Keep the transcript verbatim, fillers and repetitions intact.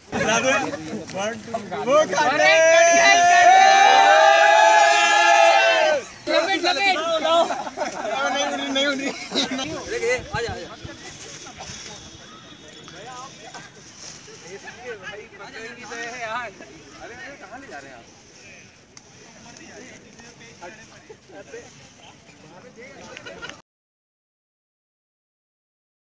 वो खाते लपेट लपेट नहीं उड़ी नहीं उड़ी देखिए आजा आजा भाई पकड़ेंगी तो है यार। अरे अरे कहां ले जा रहे हैं आप?